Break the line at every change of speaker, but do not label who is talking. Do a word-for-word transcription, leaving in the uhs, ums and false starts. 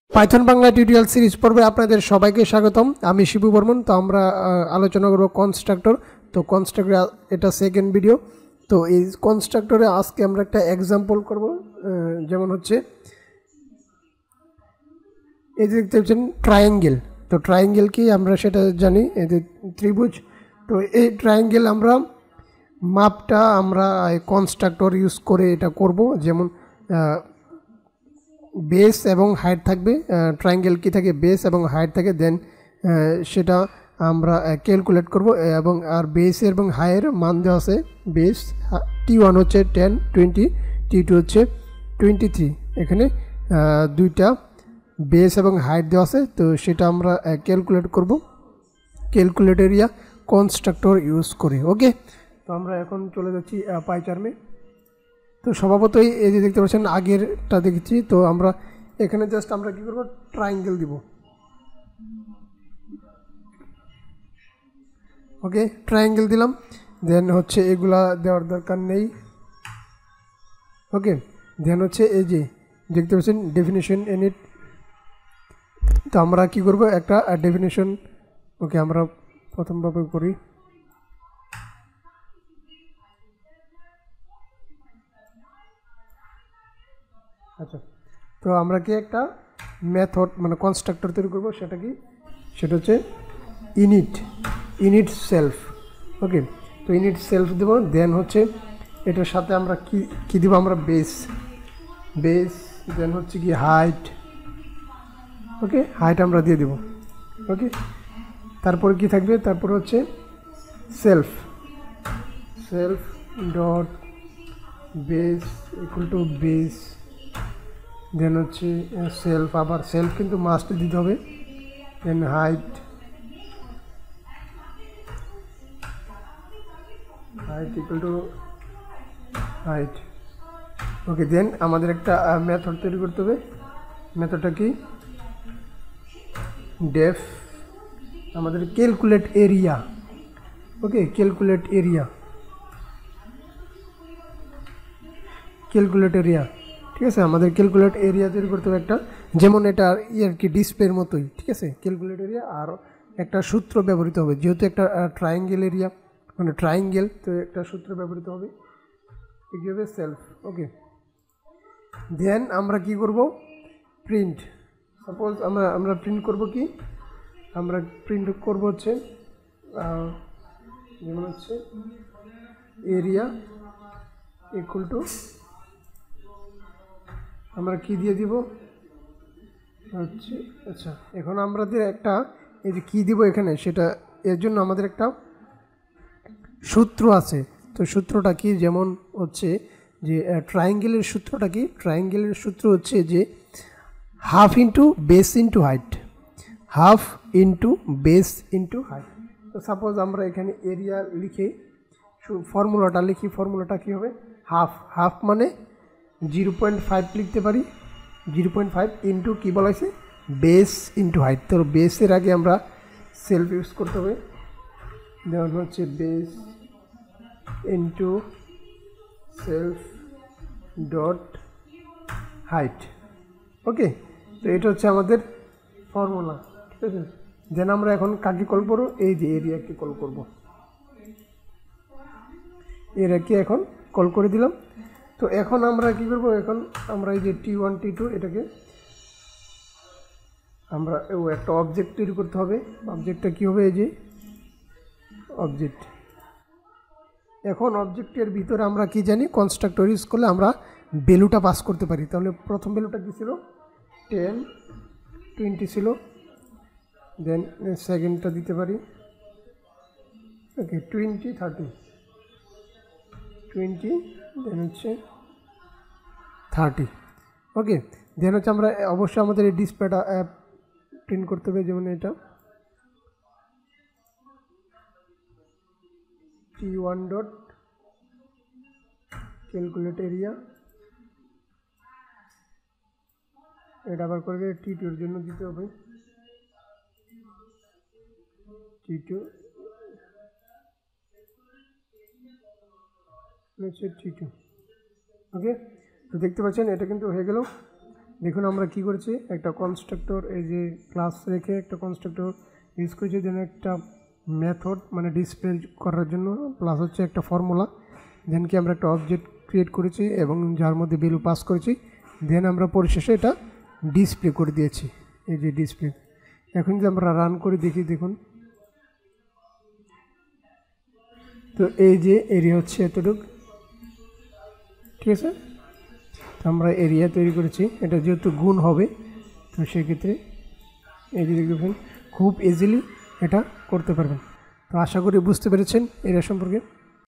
Python Bangla tutorial series পর্বে আপনাদের সবাইকে স্বাগতম। আমি শিবু বর্মন। তো আমরা আলোচনা করব কনস্ট্রাক্টর। তো কনস্ট্রাক্টর এটা সেকেন্ড ভিডিও। তো এই কনস্ট্রাক্টরে আজকে আমরা একটা এক্সাম্পল করব, যেমন হচ্ছে এই যে দেখতে পাচ্ছেন ট্রায়াঙ্গেল। তো ট্রায়াঙ্গেল কি আমরা সেটা জানি, এই যে ত্রিভুজ। তো এই ট্রায়াঙ্গেল আমরা মাপটা আমরা কনস্ট্রাক্টর ইউজ করে এটা করব, যেমন বেস এবং হাইট থাকবে। ট্রায়াঙ্গেল কি থাকে, বেস এবং হাইট থাকে, দেন সেটা আমরা ক্যালকুলেট করব। এবং আর বেস এবং হাইয়ের মান দেওয়া আছে। বেস টি ওয়ান হচ্ছে টেন, টোয়েন্টি, টি টু হচ্ছে টোয়েন্টি থ্রি। এখানে দুইটা বেস এবং হাইট দেওয়া আছে। তো সেটা আমরা ক্যালকুলেট করব ক্যালকুলেট এরিয়া কনস্ট্রাক্টর ইউজ করে। ওকে, তো আমরা এখন চলে যাচ্ছি পাইচার্মে। তো স্বভাবতই এই যে দেখতে পাচ্ছেন আগেরটা দেখেছি। তো আমরা এখানে জাস্ট আমরা কী করবো, ট্রায়াঙ্গেল দিব। ওকে, ট্রায়াঙ্গেল দিলাম। দেন হচ্ছে এগুলা দেওয়ার দরকার নেই। ওকে, দেন হচ্ছে এই যে দেখতে পাচ্ছেন ডেফিনেশন ইউনিট। তো আমরা কি করব, একটা ডেফিনেশন। ওকে, আমরা প্রথমভাবে করি। আচ্ছা, তো আমরা কি একটা মেথড মানে কনস্ট্রাক্টর তৈরি করব। সেটা কি, সেটা হচ্ছে ইনিট ইনিট সেলফ। ওকে, তো ইনিট সেলফ দেবো। দেন হচ্ছে এটার সাথে আমরা কি কি দেবো, আমরা বেস বেস দেন হচ্ছে কি হাইট। ওকে, হাইট আমরা দিয়ে দেব। ওকে, তারপর কি থাকবে, তারপর হচ্ছে self self dot base equal to base. Then হচ্ছে সেলফ, আবার সেলফ কিন্তু মাস্ট দিতে হবে। Then height height equal to height. Okay, then আমাদের একটা মেথড তৈরি করতে হবে। মেথডটা কি, ডেফ আমাদের calculate area. Okay, calculate area calculate area ঠিক আছে, আমাদের ক্যালকুলেট এরিয়া তৈরি করতে হবে একটা, যেমন এটা ইয়ার কি ডিসপ্লের মতোই। ঠিক আছে, ক্যালকুলেট এরিয়া আর একটা সূত্র ব্যবহৃত হবে, যেহেতু একটা ট্রায়াঙ্গেল এরিয়া মানে ট্রায়াঙ্গেল, তো একটা সূত্র ব্যবহৃত হবে। কি হবে, সেলফ। ওকে, দেন আমরা কি করব, প্রিন্ট। সাপোজ আমরা আমরা প্রিন্ট করব কি, আমরা প্রিন্ট করব হচ্ছে যেমন হচ্ছে এরিয়া ইকুয়াল টু, আমরা কি দিয়ে দিব হচ্ছে। আচ্ছা, এখন আমাদের একটা এই যে কী দিব এখানে, সেটা এর জন্য আমাদের একটা সূত্র আছে। তো সূত্রটা কি, যেমন হচ্ছে যে ট্রায়াঙ্গেলের সূত্রটা কি, ট্রায়াঙ্গেলের সূত্র হচ্ছে যে half into base into height half into base into height. তো সাপোজ আমরা এখানে এরিয়া লিখে ফর্মুলাটা লিখি। ফর্মুলাটা কী হবে, হাফ হাফ মানে জিরো পয়েন্ট ফাইভ লিখতে পারি। জিরো পয়েন্ট ফাইভ ইন্টু কী বলা হয়েছে, বেস ইন্টু হাইট। তো বেসের আগে আমরা সেলফ ইউজ করতে হবে। যেমন হচ্ছে base into self dot height. Okay, তো এটা হচ্ছে আমাদের ফর্মুলা। ঠিক আছে, দেন আমরা এখন কাকে কল করবো, এই যে এরিয়াকে কল করব। এরিয়াকে এখন কল করে দিলাম। তো এখন আমরা কি করব, এখন আমরা এই যে টি ওয়ান টি টু এটাকে আমরা ও একটা অবজেক্ট তৈরি করতে হবে। অবজেক্টটা কী হবে, এই যে অবজেক্ট। এখন অবজেক্টের ভিতরে আমরা কি জানি, কনস্ট্রাক্টর ইউজ করলে আমরা ভ্যালুটা পাস করতে পারি। তাহলে প্রথম ভ্যালুটা কী ছিল, টেন, টোয়েন্টি ছিল। দেন সেকেন্ডটা দিতে পারি okay twenty, thirty, twenty then হচ্ছে থার্টি। ওকে, দেন হচ্ছে আমরা অবশ্যই আমাদের এই ডিসপ্লেটা প্রিন্ট করতে হবে। যেমন এটা T one dot calculate area, এটা আবার করবে টি টুর জন্য দিতে হবে। টি টু হচ্ছে টি টু। ওকে, তো দেখতে পাচ্ছেন এটা কিন্তু হয়ে গেল। দেখুন আমরা কি করেছি, একটা কনস্ট্রাক্টর এই যে ক্লাস রেখে একটা কনস্ট্রাক্টর ইউজ করেছি, দেন একটা মেথড মানে ডিসপ্লে করার জন্য, প্লাস হচ্ছে একটা ফর্মুলা, দেন কি আমরা একটা অবজেক্ট ক্রিয়েট করেছি এবং যার মধ্যে ভ্যালু পাস করেছি, দেন আমরা পরিশেষে এটা ডিসপ্লে করে দিয়েছি, এই যে ডিসপ্লে। এখন যদি আমরা রান করে দেখি, দেখুন তো এই যে এরিয়া হচ্ছে এতটুকু, ঠিক আছে। তো আমরা এরিয়া তৈরি করেছি, এটা যেহেতু গুণ হবে তো সেক্ষেত্রে এই যে দেখবেন খুব ইজিলি এটা করতে পারবেন। তো আশা করি বুঝতে পেরেছেন এরিয়া সম্পর্কে।